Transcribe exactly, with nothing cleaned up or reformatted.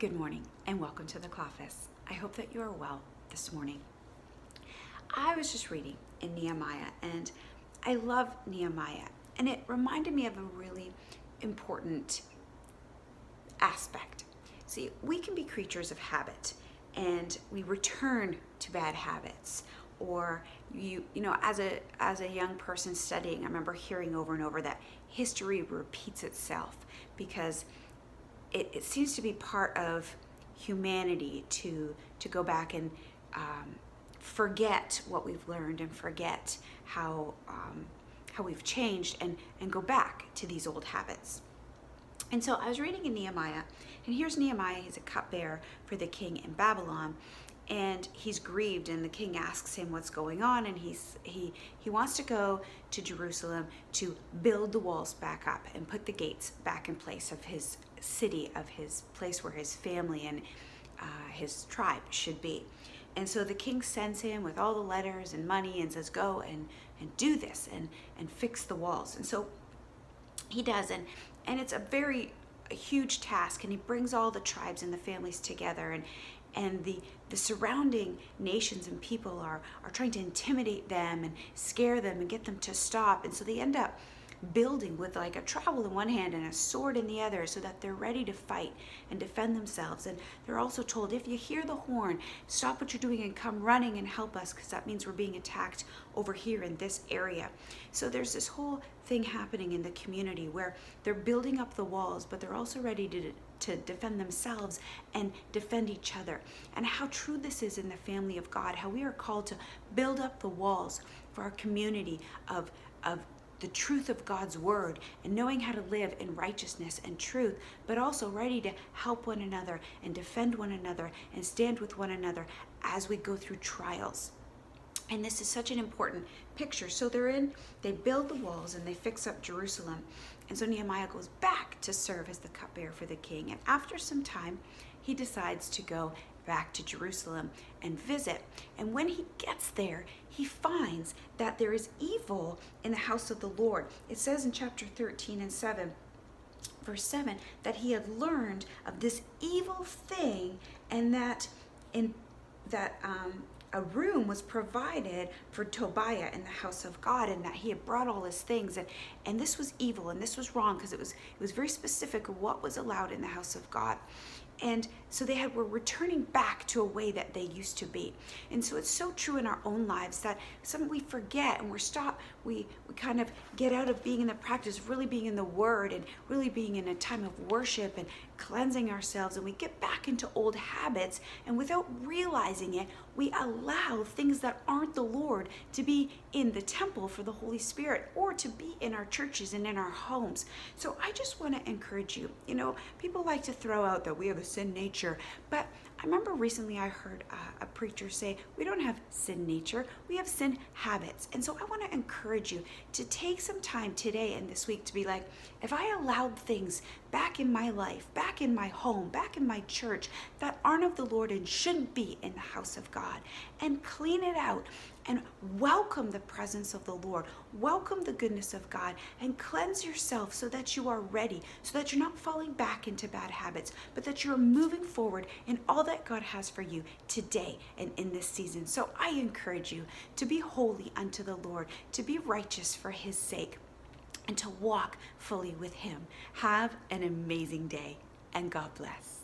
Good morning and welcome to the Cloffice. I hope that you are well this morning. I was just reading in Nehemiah and I love Nehemiah, and it reminded me of a really important aspect. See, we can be creatures of habit and we return to bad habits. Or you you know, as a as a young person studying, I remember hearing over and over that history repeats itself because it, it seems to be part of humanity to to go back and um, forget what we've learned and forget how um, how we've changed and and go back to these old habits. And so I was reading in Nehemiah, and here's Nehemiah. He's a cupbearer for the king in Babylon. And he's grieved, and the king asks him what's going on, and he's he he wants to go to Jerusalem to build the walls back up and put the gates back in place of his city, of his place where his family and uh, his tribe should be. And so the king sends him with all the letters and money and says, go and and do this and and fix the walls. And so he does, and and it's a very a huge task, and he brings all the tribes and the families together, and and the the surrounding nations and people are are trying to intimidate them and scare them and get them to stop. And so they end up building with like a trowel in one hand and a sword in the other, so that they're ready to fight and defend themselves. And they're also told, if you hear the horn, stop what you're doing and come running and help us, because that means we're being attacked over here in this area. So there's this whole thing happening in the community where they're building up the walls, but they're also ready to to defend themselves and defend each other. And how true this is in the family of God, how we are called to build up the walls for our community of of the truth of God's word and knowing how to live in righteousness and truth, but also ready to help one another and defend one another and stand with one another as we go through trials. And this is such an important picture. So they're in, they build the walls and they fix up Jerusalem. And so Nehemiah goes back to serve as the cupbearer for the king. And after some time, he decides to go back to Jerusalem and visit. And when he gets there, he finds that there is evil in the house of the Lord. It says in chapter thirteen and seven, verse seven, that he had learned of this evil thing, and that in that um, a room was provided for Tobiah in the house of God, and that he had brought all his things, and and this was evil and this was wrong, because it was it was very specific of what was allowed in the house of God. And so they had were returning back to a way that they used to be. And so it's so true in our own lives that some we forget, and we're stop we we kind of get out of being in the practice of really being in the word and really being in a time of worship and cleansing ourselves, and we get back into old habits, and without realizing it, we allow things that aren't the Lord to be in the temple for the Holy Spirit, or to be in our churches and in our homes. So I just want to encourage you. You know, people like to throw out that we have a sin nature, but I remember recently I heard uh, a preacher say, we don't have sin nature, we have sin habits. And so I want to encourage you to take some time today and this week to be like, if I allowed things back in my life, back in my home, back in my church that aren't of the Lord and shouldn't be in the house of God, and clean it out and welcome the presence of the Lord, welcome the goodness of God, and cleanse yourself so that you are ready, so that you're not falling back into bad habits, but that you're moving forward in all that God has for you today and in this season. So I encourage you to be holy unto the Lord, to be righteous for his sake, and to walk fully with him. Have an amazing day, and God bless.